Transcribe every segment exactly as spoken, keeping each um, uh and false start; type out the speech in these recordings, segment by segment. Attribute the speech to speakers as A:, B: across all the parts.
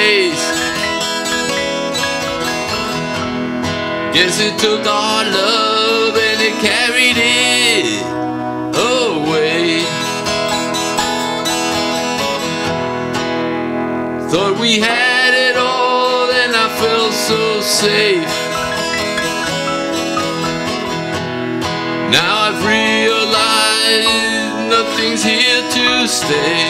A: place. Guess it took our love and it carried it away. Thought we had it all and I felt so safe. Now I've realized nothing's here to stay.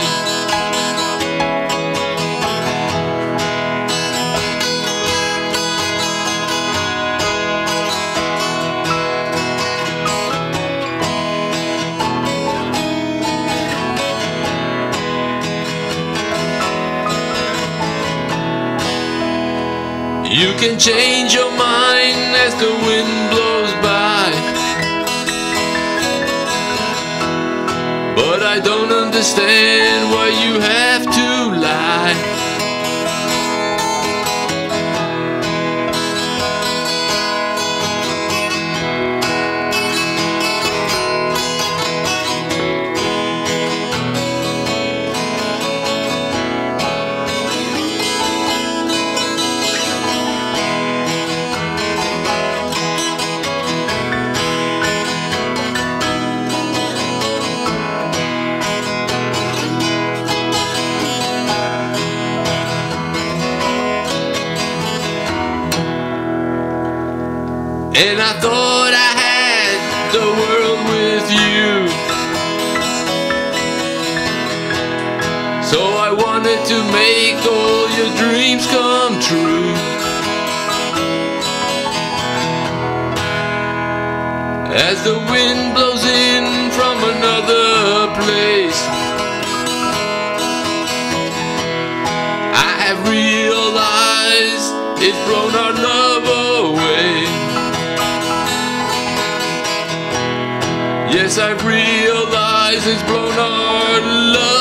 A: You can change your mind as the wind blows by, but I don't understand why you have to lie. And I thought I had the world with you, so I wanted to make all your dreams come true. As the wind blows in from another place, I have realized it's blown our love away. Yes, I've realized it's blown our love